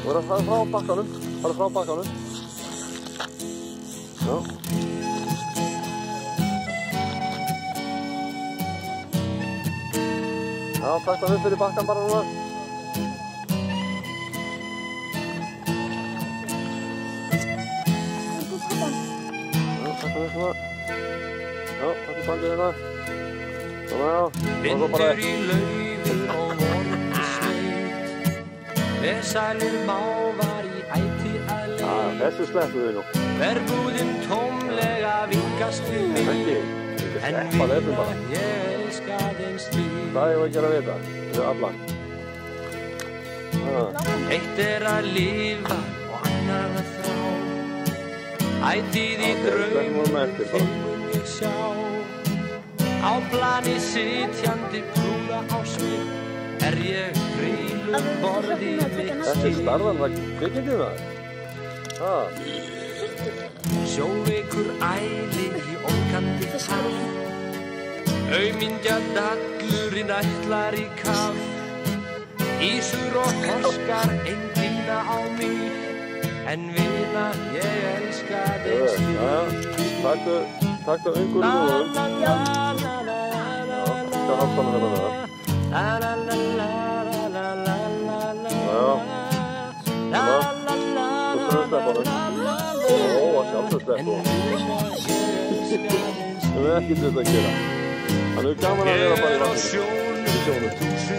Bara frá bakkanum. Bara frá bakkanum. Já. Já, takk það upp fyrir bakkan bara núna. Já, takk það upp svona. Já, takk í bandið hérna. Svona, já. Vindur í laufin og vorandi sveit. Vesælir mávar í æti að leið. Já, þessu sleppum við nú. Verbúðin tómlega vingast við mig. En vilja ég elska þeim slík. Hvað er að gera við þetta? Við aflan. Eitt að lifa og annað að þrá. Ætíð í draumum finnum ég sjá. Á plani sitjandi prúða á svip. Ég grílum borði mitt skip. Þetta starðan var kvikindið það. Sjóveikur æli í ókandi haf. Aumingja dallurinn ætlar í kaf. Ísur og þorskar englinna á mig. En vina ég elska þeim slík. Takk það ungur í núðum. Já. Skal halspannu hérna með það. Já. Þú þurfum að sleppa honum. Ó, að sjálfsög sleppa honum. Það er ekkert þetta að gera. Hann hefur gaman að vera bara í vatninu. Í sjónum.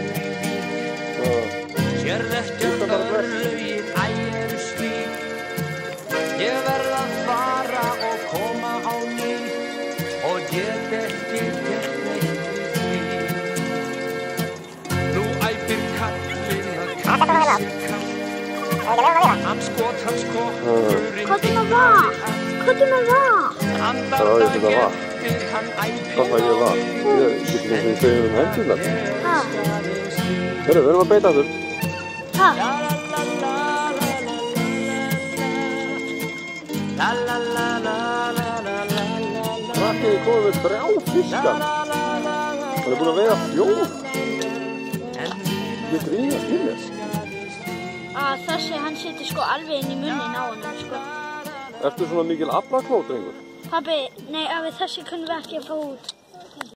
Sérð ekki að örlögin ægir slík. Ég verð að fara og koma á nýtt. Og get ekki gert neitt við því. Nú æpir kallinn að kalli sig kall. Hans kokkurinn Kottum að vatn! Kottum að vatn! Andar það getur hann æpir Hvað fæ ég vatn? Ég get ekki því segjum hendurnar. Herru, við erum að beita aftur. Rakkiði komið með 3 fiskar. Það er búin að veiða 4. Ég grínast í mér. Þessi, hann situr sko alveg inn í munnin á honum, sko. Ertu svona mikil aflakló, drengur? Pabbi, nei, þessi kunum við ekki að fá út.